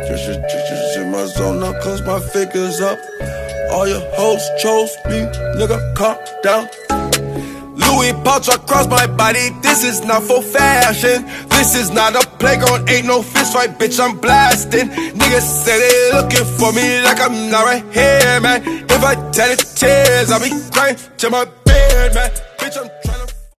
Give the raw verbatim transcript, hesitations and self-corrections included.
Just, just, just in my zone now, cause my figure's up. All your hoes chose me, nigga, calm down. Louis pouch across my body, this is not for fashion. This is not a playground, ain't no fist fight, bitch, I'm blasting. Niggas say they looking for me like I'm not right here, man. If I tell it tears, I'll be crying to my bed, man. Bitch, I'm